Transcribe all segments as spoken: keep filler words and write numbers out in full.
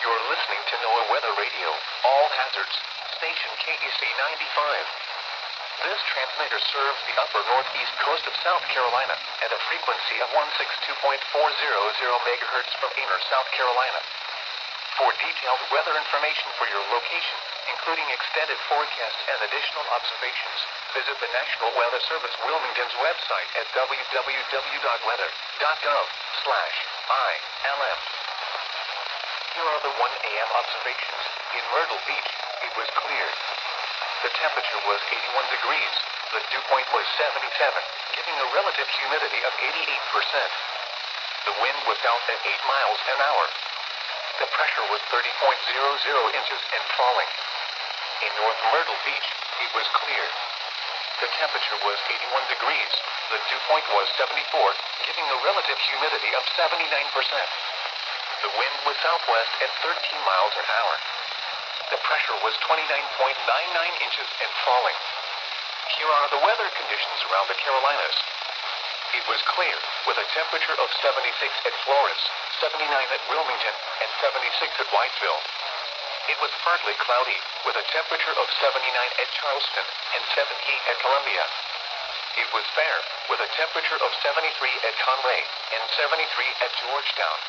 You're listening to NOAA Weather Radio, all hazards, station K E C ninety-five. This transmitter serves the upper northeast coast of South Carolina at a frequency of one sixty-two point four zero zero megahertz from Aynor, South Carolina. For detailed weather information for your location, including extended forecasts and additional observations, visit the National Weather Service Wilmington's website at w w w dot weather dot gov slash I L M. Here are the one A M observations. In Myrtle Beach, it was clear. The temperature was eighty-one degrees. The dew point was seventy-seven, giving a relative humidity of eighty-eight percent. The wind was south at eight miles an hour. The pressure was thirty point zero zero inches and falling. In North Myrtle Beach, it was clear. The temperature was eighty-one degrees. The dew point was seventy-four, giving a relative humidity of seventy-nine percent. The wind was southwest at thirteen miles an hour. The pressure was twenty-nine point nine nine inches and falling. Here are the weather conditions around the Carolinas. It was clear, with a temperature of seventy-six at Flores, seventy-nine at Wilmington, and seventy-six at Whiteville. It was partly cloudy, with a temperature of seventy-nine at Charleston, and seventy-eight at Columbia. It was fair, with a temperature of seventy-three at Conway, and seventy-three at Georgetown.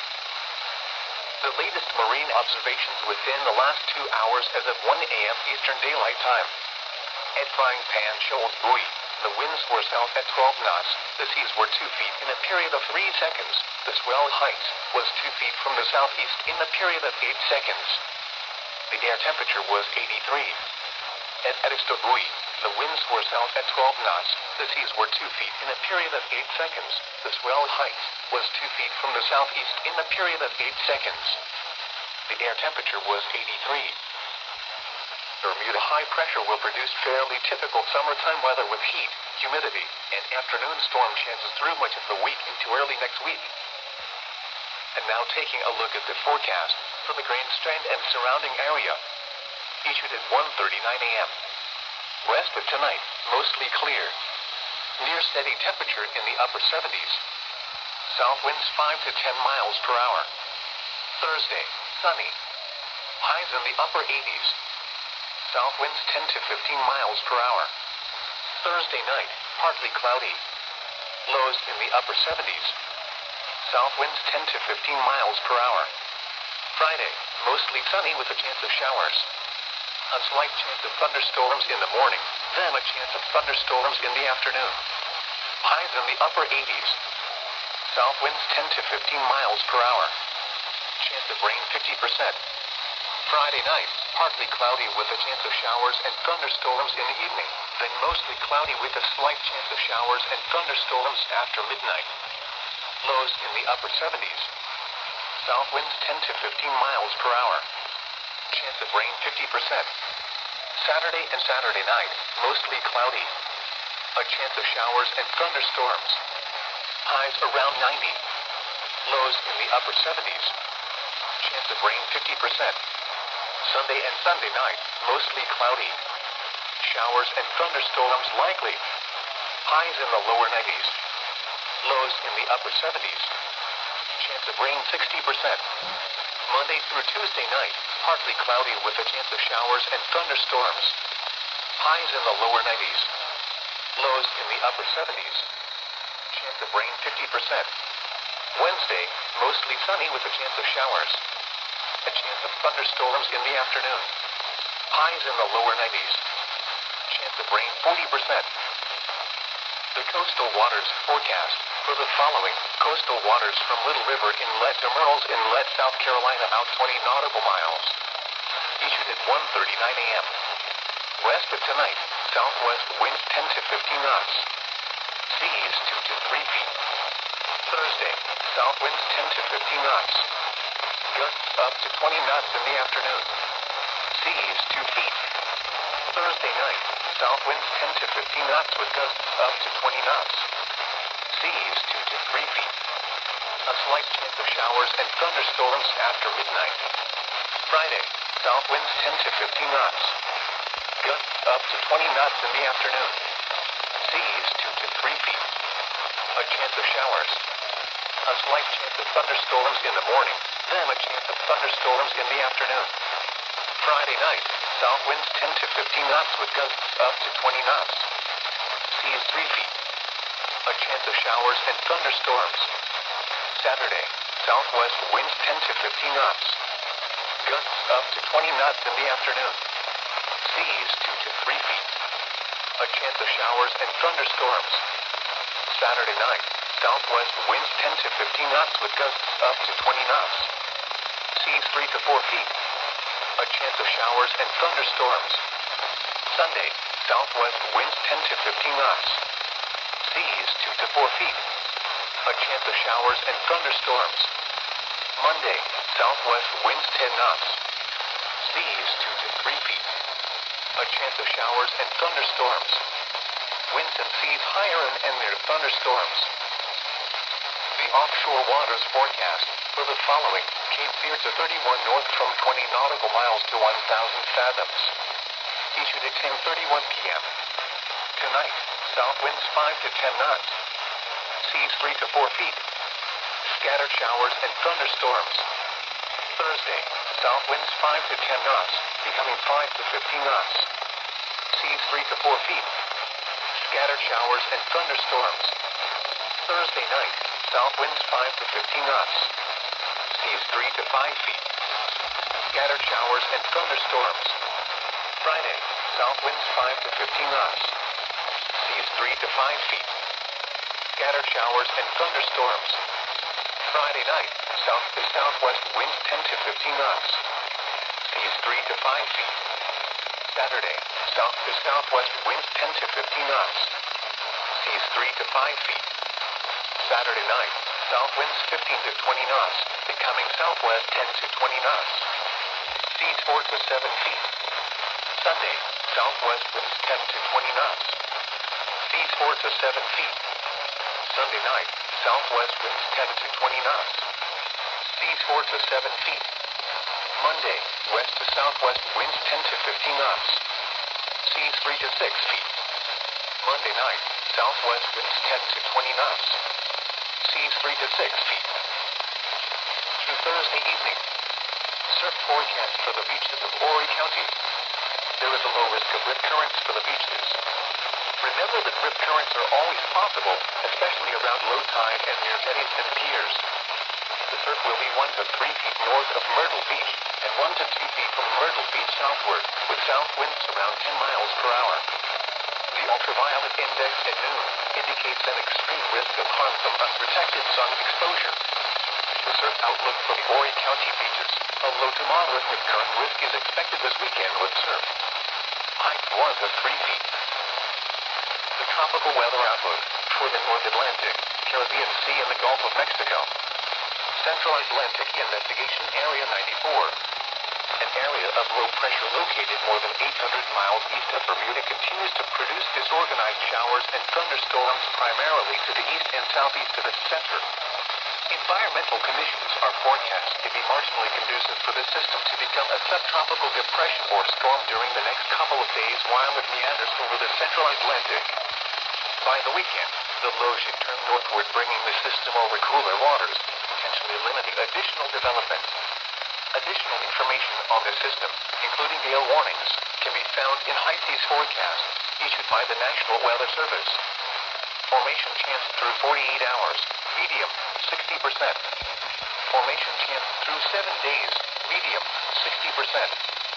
The latest marine observations within the last two hours as of one A M Eastern Daylight Time. At Frying Pan Shoals Buoy, the winds were south at twelve knots, the seas were two feet in a period of three seconds, the swell height was two feet from the southeast in a period of eight seconds. The air temperature was eighty-three. At Edisto Buoy, the winds were south at twelve knots, the seas were two feet in a period of eight seconds, the swell height was two feet from the southeast in a period of eight seconds. The air temperature was eighty-three. Bermuda high pressure will produce fairly typical summertime weather with heat, humidity, and afternoon storm chances through much of the week into early next week. And now taking a look at the forecast for the Grand Strand and surrounding area. Issued at one thirty-nine A M West of tonight, mostly clear. Near steady temperature in the upper seventies. South winds five to ten miles per hour. Thursday, sunny. Highs in the upper eighties. South winds ten to fifteen miles per hour. Thursday night, partly cloudy. Lows in the upper seventies. South winds ten to fifteen miles per hour. Friday, mostly sunny with a chance of showers. A slight chance of thunderstorms in the morning, then a chance of thunderstorms in the afternoon. Highs in the upper eighties. South winds ten to fifteen miles per hour. Chance of rain fifty percent. Friday night, partly cloudy with a chance of showers and thunderstorms in the evening, then mostly cloudy with a slight chance of showers and thunderstorms after midnight. Lows in the upper seventies. South winds ten to fifteen miles per hour. Chance of rain fifty percent. Saturday and Saturday night, mostly cloudy. A chance of showers and thunderstorms. Highs around ninety. Lows in the upper seventies. Chance of rain fifty percent. Sunday and Sunday night, mostly cloudy. Showers and thunderstorms likely. Highs in the lower nineties. Lows in the upper seventies. Chance of rain sixty percent. Monday through Tuesday night, partly cloudy with a chance of showers and thunderstorms. Highs in the lower nineties. Lows in the upper seventies. Chance of rain fifty percent. Wednesday, mostly sunny with a chance of showers. A chance of thunderstorms in the afternoon. Highs in the lower nineties. Chance of rain forty percent. The coastal waters forecast for the following: coastal waters from Little River Inlet to Murrells Inlet, South Carolina, out twenty nautical miles. Issued at one thirty-nine A M West of tonight, southwest winds ten to fifteen knots. Seas two to three feet. Thursday, south winds ten to fifteen knots. Gusts up to twenty knots in the afternoon. Seas two feet. Thursday night, south winds ten to fifteen knots with gusts up to twenty knots. Seas two to three feet. A slight chance of showers and thunderstorms after midnight. Friday, south winds ten to fifteen knots. Gusts up to twenty knots in the afternoon. Seas two to three feet. A chance of showers. A slight chance of thunderstorms in the morning, then a chance of thunderstorms in the afternoon. Friday night, south winds ten to fifteen knots with gusts up to twenty knots. Seas three feet. A chance of showers and thunderstorms. Saturday, southwest winds ten to fifteen knots. Gusts up to twenty knots in the afternoon. Seas two to three feet. A chance of showers and thunderstorms. Saturday night, southwest winds ten to fifteen knots with gusts up to twenty knots. Seas three to four feet. A chance of showers and thunderstorms. Sunday, southwest winds ten to fifteen knots. Seas two to four feet. A chance of showers and thunderstorms. Monday, southwest winds ten knots. Seas two to three feet. A chance of showers and thunderstorms. Winds and seas higher and, and near thunderstorms. The offshore waters forecast for the following: Cape Pier to thirty-one north from twenty nautical miles to one thousand fathoms. Issued at ten thirty-one p m Tonight, south winds five to ten knots. Seas three to four feet. Scattered showers and thunderstorms. Thursday, south winds five to ten knots, becoming five to fifteen knots. Seas three to four feet. Scattered showers and thunderstorms. Thursday night, south winds five to fifteen knots. Seas three to five feet. Scattered showers and thunderstorms. Friday, south winds five to fifteen knots. Seas three to five feet. Scattered showers and thunderstorms. Friday night, south to southwest winds ten to fifteen knots. Seas three to five feet. Saturday, south to southwest winds ten to fifteen knots. Seas three to five feet. Saturday night, south winds fifteen to twenty knots, becoming southwest ten to twenty knots. Seas four to seven feet. Sunday, southwest winds ten to twenty knots. Seas four to seven feet. Sunday night, southwest winds ten to twenty knots. Seas four to seven feet. Monday, west to southwest winds ten to fifteen knots. Seas three to six feet. Monday night, southwest winds ten to twenty knots. Seas three to six feet. Through Thursday evening. Surf forecast for the beaches of Horry County. There is a low risk of rip currents for the beaches. Remember that rip currents are always possible, especially around low tide and near jetties and piers. The surf will be one to three feet north of Myrtle Beach and one to two feet from Myrtle Beach southward, with south winds around ten miles per hour. The ultraviolet index at noon indicates an extreme risk of harm from unprotected sun exposure. The surf outlook for the Horry County beaches: a low to moderate with current risk is expected this weekend with surf. Height one to three feet. The tropical weather outlook for the North Atlantic, Caribbean Sea and the Gulf of Mexico. Central Atlantic Investigation Area ninety-four. An area of low pressure located more than eight hundred miles east of Bermuda continues to produce disorganized showers and thunderstorms primarily to the east and southeast of its center. Environmental conditions are forecast to be marginally conducive for this system to become a subtropical depression or storm during the next couple of days while it meanders over the central Atlantic. By the weekend, the low should turn northward, bringing the system over cooler waters, potentially limiting additional development. Additional information on the system, including gale warnings, can be found in high seas forecasts issued by the National Weather Service. Formation chance through forty-eight hours, medium, sixty percent. Formation chance through seven days, medium, sixty percent.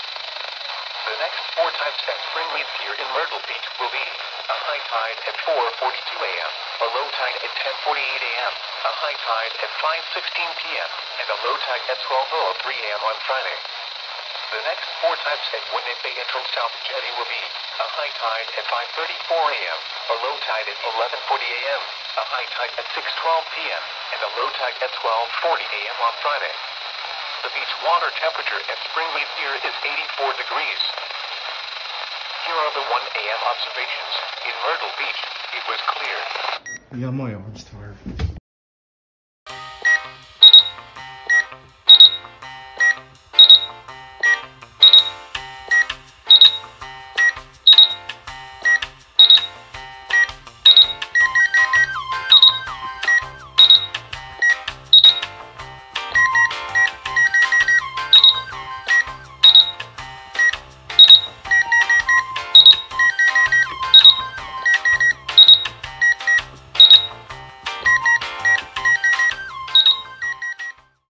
The next four times at Springmaid Pier in Myrtle Beach will be a high tide at four forty-two a m, a low tide at ten forty-eight a m, a high tide at five sixteen p m, and a low tide at twelve oh three a m on Friday. The next four times at Winyah Entrance South Jetty will be a high tide at five thirty-four a m, a low tide at eleven forty a m, a high tide at six twelve p m, and a low tide at twelve forty a m on Friday. The beach water temperature at Springmaid Pier is eighty-four degrees. Here are the one a m observations. In Myrtle Beach, it was clear. Ja, mooi hoor.